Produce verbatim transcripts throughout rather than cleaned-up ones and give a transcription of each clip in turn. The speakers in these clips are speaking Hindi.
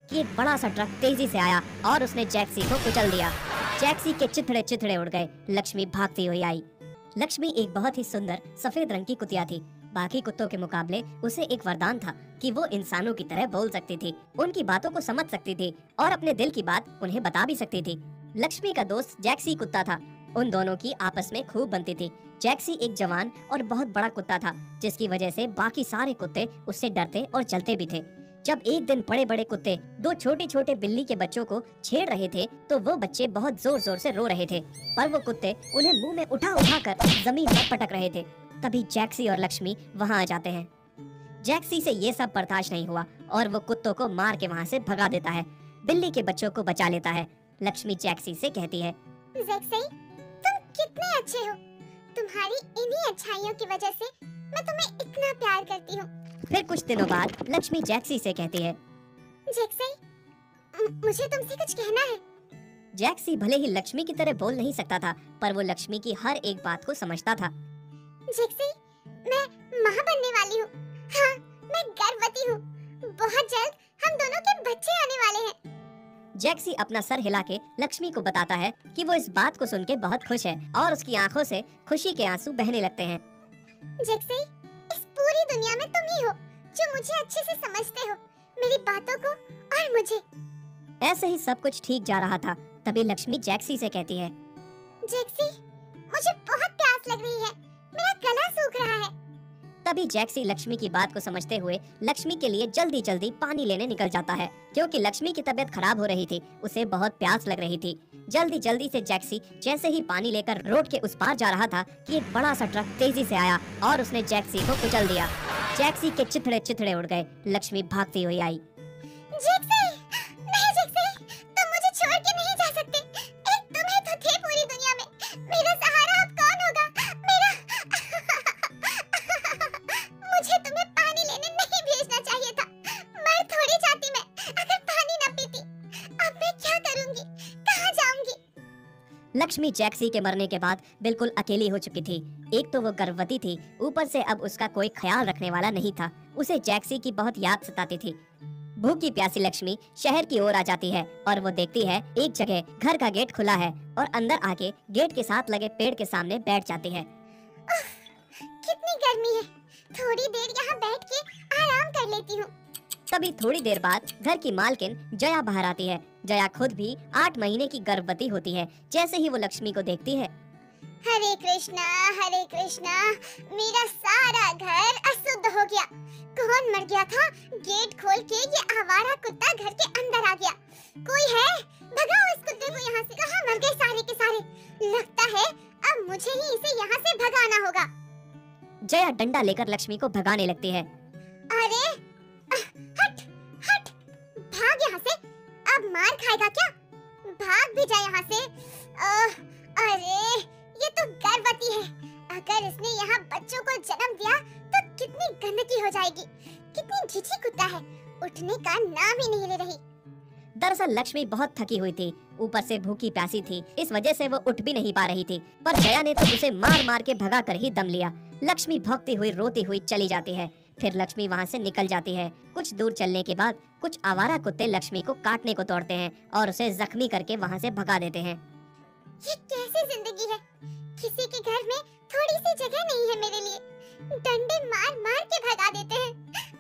कि एक बड़ा सा ट्रक तेजी से आया और उसने जैक्सी को कुचल दिया। जैक्सी के चिथड़े चिथड़े उड़ गए। लक्ष्मी भागती हुई आई। लक्ष्मी एक बहुत ही सुंदर सफेद रंग की कुतिया थी। बाकी कुत्तों के मुकाबले उसे एक वरदान था कि वो इंसानों की तरह बोल सकती थी, उनकी बातों को समझ सकती थी और अपने दिल की बात उन्हें बता भी सकती थी। लक्ष्मी का दोस्त जैक्सी कुत्ता था। उन दोनों की आपस में खूब बनती थी। जैक्सी एक जवान और बहुत बड़ा कुत्ता था, जिसकी वजह से बाकी सारे कुत्ते उससे डरते और चलते भी थे। जब एक दिन बड़े बड़े कुत्ते दो छोटे छोटे बिल्ली के बच्चों को छेड़ रहे थे, तो वो बच्चे बहुत जोर जोर से रो रहे थे, पर वो कुत्ते उन्हें मुंह में उठा उठा कर जमीन पर पटक रहे थे। तभी जैक्सी और लक्ष्मी वहाँ आ जाते हैं। जैक्सी से ये सब बर्दाश्त नहीं हुआ और वो कुत्तों को मार के वहाँ से भगा देता है। बिल्ली के बच्चों को बचा लेता है। लक्ष्मी जैक्सी से कहती है, जैक्सी, तुम कितने अच्छे हो। तुम्हारी इन्हीं अच्छाइयों की वजह से मैं तुम्हें इतना प्यार करती हूँ। फिर कुछ दिनों बाद लक्ष्मी जैक्सी से कहती है, जैक्सी, मुझे तुमसे कुछ कहना है। जैक्सी भले ही लक्ष्मी की तरह बोल नहीं सकता था, पर वो लक्ष्मी की हर एक बात को समझता था। जैक्सी, मैं माँ बनने वाली हूँ। हाँ, मैं गर्भवती हूँ। बहुत जल्द हम दोनों के बच्चे आने वाले हैं। जैक्सी अपना सर हिला के लक्ष्मी को बताता है कि वो इस बात को सुन के बहुत खुश है और उसकी आंखों से खुशी के आंसू बहने लगते हैं। जैक्सी, इस पूरी दुनिया में तुम ही हो जो मुझे अच्छे से समझते हो, मेरी बातों को और मुझे। ऐसे ही सब कुछ ठीक जा रहा था, तभी लक्ष्मी जैक्सी से कहती है, जैक्सी, मुझे बहुत प्यास लग रही है, मेरा गला सूख रहा है। तभी जैक्सी लक्ष्मी की बात को समझते हुए लक्ष्मी के लिए जल्दी जल्दी पानी लेने निकल जाता है, क्योंकि लक्ष्मी की तबीयत खराब हो रही थी, उसे बहुत प्यास लग रही थी। जल्दी जल्दी से जैक्सी जैसे ही पानी लेकर रोड के उस पार जा रहा था कि एक बड़ा सा ट्रक तेजी से आया और उसने जैक्सी को कुचल दिया। जैक्सी के चिथड़े चिथड़े उड़ गए। लक्ष्मी भागती हुई आई। जैक्सी, नहीं जैक्सी, तुम मुझे छोड़ के नहीं जा सकते। एक तुम ही तो थे पूरी दुनिया में। मेरा सहारा अब कौन होगा? मेरा मुझे तुम्हें पानी लेने नहीं भेजना चाहिए था। मर थोड़ी जाती मैं अगर पानी न पीती। अब मैं क्या करूंगी? कहाँ जाऊंगी? लक्ष्मी जैक्सी के मरने के बाद बिल्कुल अकेली हो चुकी थी। एक तो वो गर्भवती थी, ऊपर से अब उसका कोई ख्याल रखने वाला नहीं था। उसे जैक्सी की बहुत याद सताती थी। भूखी प्यासी लक्ष्मी शहर की ओर आ जाती है और वो देखती है एक जगह घर का गेट खुला है और अंदर आके गेट के साथ लगे पेड़ के सामने बैठ जाती है। कितनी गर्मी है, थोड़ी देर यहाँ बैठ के आराम कर लेती हूँ। तभी थोड़ी देर बाद घर की मालकिन जया बाहर आती है। जया खुद भी आठ महीने की गर्भवती होती है। जैसे ही वो लक्ष्मी को देखती है, हरे कृष्णा हरे कृष्णा, मेरा सारा घर अशुद्ध हो गया। कौन मर गया था? गेट खोल के ये आवारा कुत्ता घर के अंदर आ गया। कोई है? भगाओ इस कुत्ते को यहाँ से। कहाँ मर गए सारे के सारे? लगता है अब मुझे ही इसे यहाँ से भगाना होगा। जया डंडा लेकर लक्ष्मी को भगाने लगती है। अरे हट हट, भाग यहाँ से। अब मार खाएगा क्या? भाग भी जा यहाँ से। आ, अरे ये तो गर्भवती है। अगर इसने यहाँ बच्चों को जन्म दिया तो कितनी गंदगी हो जाएगी। कितनी ढीठी कुत्ता है, उठने का नाम ही नहीं ले रही। दरअसल लक्ष्मी बहुत थकी हुई थी, ऊपर से भूखी प्यासी थी, इस वजह से वो उठ भी नहीं पा रही थी। पर जया ने तो उसे मार मार के भगा कर ही दम लिया। लक्ष्मी भौंकती हुई रोती हुई चली जाती है। फिर लक्ष्मी वहाँ से निकल जाती है। कुछ दूर चलने के बाद कुछ आवारा कुत्ते लक्ष्मी को काटने को दौड़ते हैं और उसे जख्मी करके वहाँ से भगा देते हैं। ये कैसी जिंदगी है? किसी के घर में थोड़ी सी जगह नहीं है मेरे लिए। डंडे मार मार के भगा देते हैं।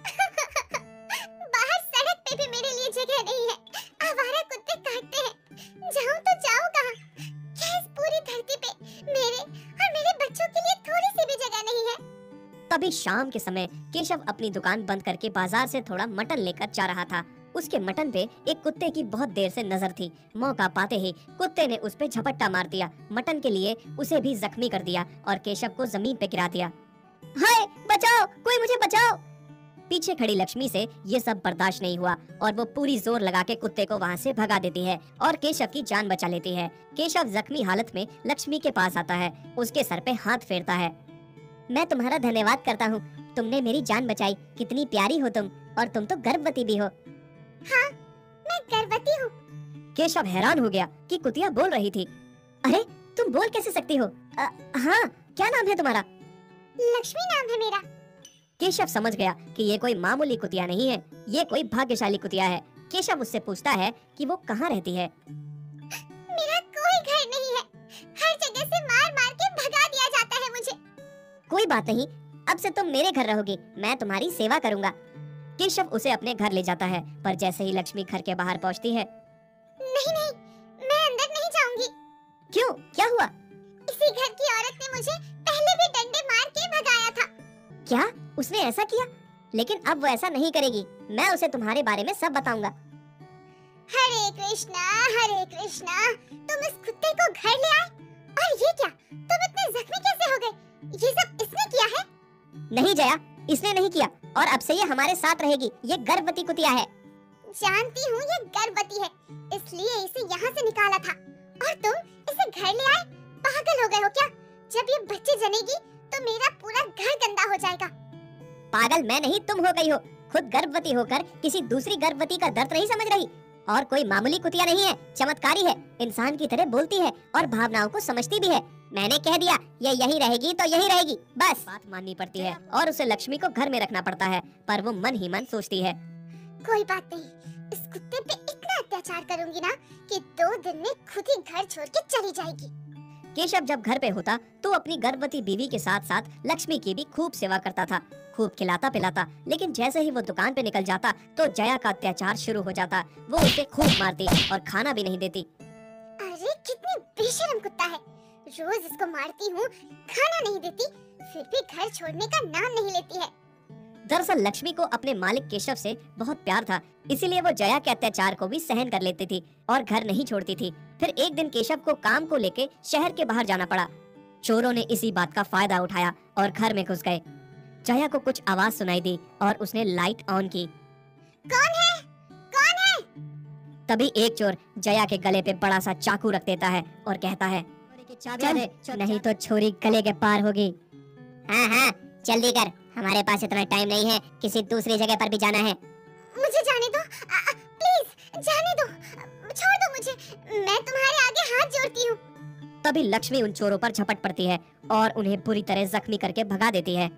बाहर सड़क पे भी मेरे लिए जगह नहीं है। आवारा कुत्ते काटते हैं। जाऊं तो जाऊं कहाँ? क्या इस पूरी धरती पे मेरे और मेरे बच्चों के लिए थोड़ी सी भी जगह नहीं है? तभी शाम के समय केशव अपनी दुकान बंद करके बाजार से थोड़ा मटन लेकर जा रहा था। उसके मटन पे एक कुत्ते की बहुत देर से नजर थी। मौका पाते ही कुत्ते ने उस पे झपट्टा मार दिया। मटन के लिए उसे भी जख्मी कर दिया और केशव को जमीन पे गिरा दिया। हाय बचाओ, कोई मुझे बचाओ। पीछे खड़ी लक्ष्मी से ये सब बर्दाश्त नहीं हुआ और वो पूरी जोर लगा के कुत्ते को वहाँ से भगा देती है और केशव की जान बचा लेती है। केशव जख्मी हालत में लक्ष्मी के पास आता है, उसके सर पे हाथ फेरता है। मैं तुम्हारा धन्यवाद करता हूँ, तुमने मेरी जान बचाई। कितनी प्यारी हो तुम, और तुम तो गर्भवती भी हो। हाँ, मैं गर्भवती हूँ। केशव हैरान हो गया कि कुतिया बोल रही थी। अरे तुम बोल कैसे सकती हो? आ, हाँ, क्या नाम है तुम्हारा? लक्ष्मी नाम है मेरा। केशव समझ गया कि ये कोई मामूली कुतिया नहीं है, ये कोई भाग्यशाली कुतिया है। केशव उससे पूछता है कि वो कहाँ रहती है। मेरा कोई घर नहीं है, हर जगह से मार मार के भगा दिया जाता है मुझे। कोई बात नहीं, अब से तुम मेरे घर रहोगी, मैं तुम्हारी सेवा करूंगा। केशव उसे अपने घर ले जाता है, पर जैसे ही लक्ष्मी घर के बाहर पहुंचती है, नहीं नहीं, मैं अंदर नहीं जाऊंगी। क्यों, क्या हुआ? इसी घर की औरत ने मुझे पहले भी डंडे मार के भगाया था। क्या उसने ऐसा किया? लेकिन अब वो ऐसा नहीं करेगी, मैं उसे तुम्हारे बारे में सब बताऊंगा। हरे कृष्णा हरे कृष्णा, तुम इस कुत्ते को घर ले आए, और ये क्या, तुम इतने जख्मी कैसे हो गए? ये सब इसने किया है? नहीं जया, इसने नहीं किया, और अब से ये हमारे साथ रहेगी। ये गर्भवती कुतिया है। जानती हूँ ये गर्भवती है, इसलिए इसे यहाँ से निकाला था, और तुम इसे घर ले आए? पागल हो गए हो क्या? जब ये बच्चे जनेगी तो मेरा पूरा घर गंदा हो जाएगा। पागल मैं नहीं, तुम हो गई हो। खुद गर्भवती होकर किसी दूसरी गर्भवती का दर्द नहीं समझ रही। और कोई मामूली कुतिया नहीं है, चमत्कारी है, इंसान की तरह बोलती है और भावनाओं को समझती भी है। मैंने कह दिया ये यही रहेगी तो यही रहेगी, बस। बात माननी पड़ती है और उसे लक्ष्मी को घर में रखना पड़ता है, पर वो मन ही मन सोचती है, कोई बात नहीं, इस कुत्ते पे इतना अत्याचार करूंगी ना कि दो दिन में खुद ही घर छोड़ के चली जाएगी। केशव जब घर पे होता तो अपनी गर्भवती बीवी के साथ साथ लक्ष्मी की भी खूब सेवा करता था, खूब खिलाता पिलाता। लेकिन जैसे ही वो दुकान पे निकल जाता तो जया का अत्याचार शुरू हो जाता। वो उसे खूब मारती और खाना भी नहीं देती। अरे कितनी बेशर्म कुत्ता है, रोज इसको मारती हूँ, खाना नहीं देती, फिर भी घर छोड़ने का नाम नहीं लेती है। दरअसल लक्ष्मी को अपने मालिक केशव से बहुत प्यार था, इसीलिए वो जया के अत्याचार को भी सहन कर लेती थी और घर नहीं छोड़ती थी। फिर एक दिन केशव को काम को लेके शहर के बाहर जाना पड़ा। चोरों ने इसी बात का फायदा उठाया और घर में घुस गए। जया को कुछ आवाज सुनाई दी और उसने लाइट ऑन की। कौन है? कौन है? तभी एक चोर जया के गले पे बड़ा सा चाकू रख देता है और कहता है, चल, नहीं तो छोरी गले के पार होगी। हाँ हाँ जल्दी कर, हमारे पास इतना टाइम नहीं है, किसी दूसरी जगह पर भी जाना है। मुझे जाने दो, आ, आ, प्लीज जाने दो, छोड़ दो मुझे, मैं तुम्हारे आगे हाथ जोड़ती हूँ। तभी लक्ष्मी उन चोरों पर झपट पड़ती है और उन्हें बुरी तरह जख्मी करके भगा देती है।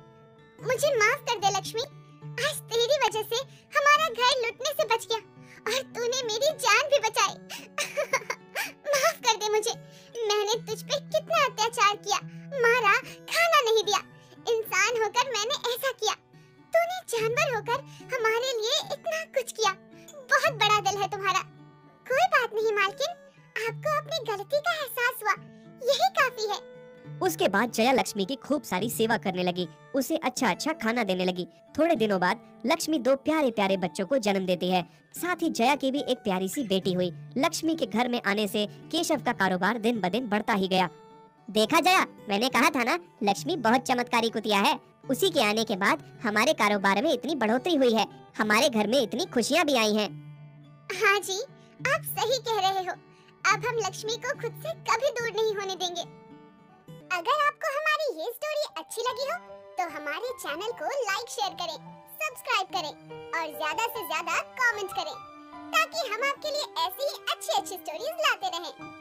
मुझे माफ कर दे लक्ष्मी, आज तेरी वजह से हमारा घर लुटने से बच गया और तूने मेरी जान भी बचाई। माफ कर दे मुझे, मैंने तुझ पे कितना अत्याचार किया, मारा, खाना नहीं दिया। इंसान होकर मैंने ऐसा किया, तूने जानवर होकर हमारे लिए इतना कुछ किया। बहुत बड़ा दिल है तुम्हारा। कोई बात नहीं मालकिन, आपको अपनी गलती का एहसास हुआ, यही काफी है। उसके बाद जया लक्ष्मी की खूब सारी सेवा करने लगी, उसे अच्छा अच्छा खाना देने लगी। थोड़े दिनों बाद लक्ष्मी दो प्यारे प्यारे बच्चों को जन्म देती है। साथ ही जया की भी एक प्यारी सी बेटी हुई। लक्ष्मी के घर में आने से केशव का कारोबार दिन ब दिन बढ़ता ही गया। देखा जया, मैंने कहा था ना, लक्ष्मी बहुत चमत्कारी कुतिया है। उसी के आने के बाद हमारे कारोबार में इतनी बढ़ोतरी हुई है, हमारे घर में इतनी खुशियाँ भी आई हैं। हाँ जी, आप सही कह रहे हो। अब हम लक्ष्मी को खुद से कभी दूर नहीं होने देंगे। अगर आपको हमारी ये स्टोरी अच्छी लगी हो तो हमारे चैनल को लाइक शेयर करें, सब्सक्राइब करें और ज्यादा से ज्यादा कमेंट करें, ताकि हम आपके लिए ऐसी ही अच्छी अच्छी स्टोरीज लाते रहें।